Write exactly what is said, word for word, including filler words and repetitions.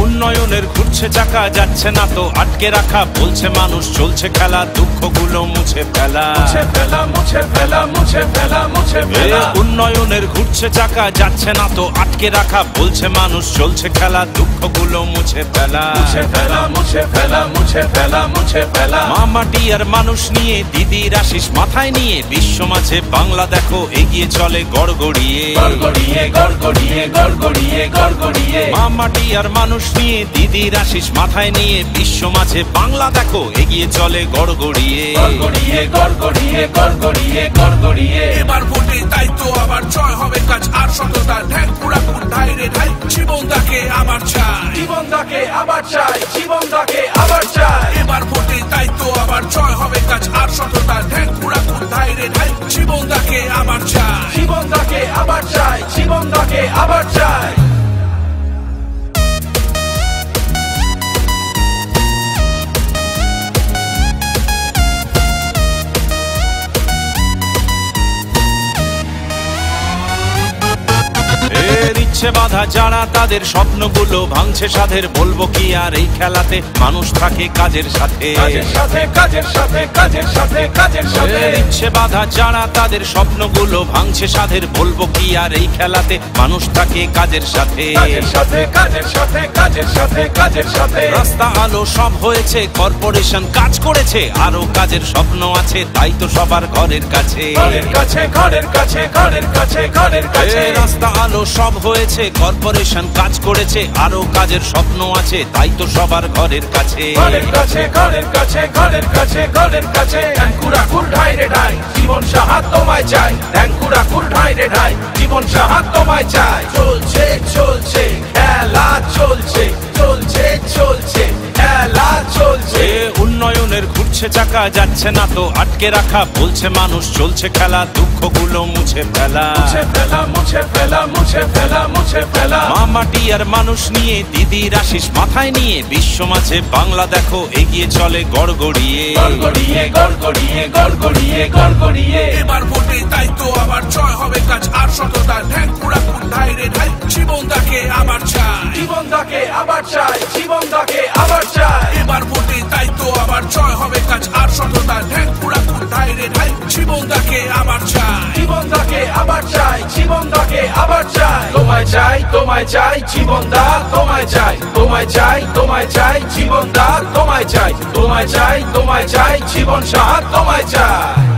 উন্নয়নের ঘুরছে চাকা যাচ্ছে না তো আটকে রাখা বলছে মানুষ চলছে খেলা দুঃখগুলো মুছে ফেলা মুছে ফেলা মুছে ফেলা মুছে ফেলা মুছে ফেলা উন্নয়নের ঘুরছে চাকা যাচ্ছে না তো আটকে রাখা বলছে মানুষ চলছে খেলা দুঃখগুলো মুছে ফেলা মুছে ফেলা মুছে ফেলা মুছে ফেলা মুছে ফেলা মা মাটি আর মানুষ নিয়ে দিদির আশিস মাথায় নিয়ে বিশ্ব মাঝে বাংলা দেখো এগিয়ে চলে গড়গড়িয়ে গড়গড়িয়ে গড়গড়িয়ে গড়গড়িয়ে গড়গড়িয়ে মা মাটি আর মানুষ নিয়ে দিদির আশিস মাথায় নিয়ে বিশ্ব মাঝে বাংলা দেখো এগিয়ে চলে গড়গড়িয়ে গড়গড়িয়ে গড়গড়িয়ে গড়গড়িয়ে গড়গড়িয়ে এবার ভোটে তাই তো আবার জয় হবে কাজ আর সততা ঢ্যাং পুরা কুল ঢাই রে ঢাই জীবন দাকে আবার চাই জীবন দাকে আবার চাই জীবন দাকে আবার চাই এবার ভোটে তাই তো আবার জয় হবে কাজ আর সততা ঢ্যাং পুরা কুল ঢাই রে ঢাই জীবন দাকে আবার চাই জীবন দাকে আবার চাই জীবন দাকে আবার চাই ইচ্ছে বাধা যারা তাদের স্বপ্নগুলো ভাঙছে সাধের বলবো কি আর এই খেলাতে মানুষ থাকে কাজের সাথে কাজের সাথে কাজের সাথে কাজের সাথে কাজের সাথে ইচ্ছে বাধা যারা তাদের স্বপ্নগুলো ভাঙছে সাধের বলবো কি আর এই খেলাতে মানুষ থাকে কাজের সাথে কাজের সাথে কাজের সাথে কাজের সাথে কাজের সাথে রাস্তা আলো সব হয়েছে কর্পোরেশন কাজ করেছে আরো কাজের স্বপ্ন আছে তাই তো সবার ঘরের কাছে ঘরের কাছে ঘরের কাছে ঘরের কাছে ঘরের কাছে রাস্তা আলো সব হয়েছে কর্পোরেশন কাজ করেছে আরো কাজের স্বপ্ন আছে তাই তো সবার ঘরের কাছে ঘরের কাছে ঘরের কাছে ঘরের কাছে ঘরের কাছে ট্যাঙ্কুরা কুল ঢাই রে ঢাই জীবন সাহায্য তোমায় চাই ট্যাঙ্কুরা কুল ঢাই রে ঢাই জীবন সাহায্য তোমায় চাই চলছে চলছে খেলা চলছে চলছে চলছে খেলা চলছে উন্নয়নের ঘুরছে চাকা যাচ্ছে না তো আটকে রাখা বলছে মানুষ চলছে খেলা দুঃখগুলো মুছে ফেলা মুছে ফেলা মুছে ফেলা মুছে ফেলা মুছে ফেলা মা মাটি আর মানুষ নিয়ে দিদির আশিস মাথায় নিয়ে বিশ্ব মাঝে বাংলা দেখো এগিয়ে চলে গড়গড়িয়ে গড়গড়িয়ে গড়গড়িয়ে গড়গড়িয়ে গড়গড়িয়ে এবার ভোটে তাই তো আবার জয় হবে কাজ আর সততা ঢ্যাং পুরা কুল ঢাই রে ঢাই জীবন দাকে আবার চাই জীবন দাকে আবার চাই জীবন দাকে আবার চাই এবার ভোটে তাই তো আবার জয় হবে কাজ আর সততা ঢ্যাং পুরা কুল ঢাই রে ঢাই জীবন দাকে আবার চাই জীবন দাকে আবার চাই জীবন দাকে আবার চাই তোমায় চাই তোমায় চাই জীবন দা তোমায় চাই তোমায় চাই তোমায় চাই জীবন দা তোমায় চাই তোমায় চাই তোমায় চাই জীবন সাহায্য তোমায় চাই।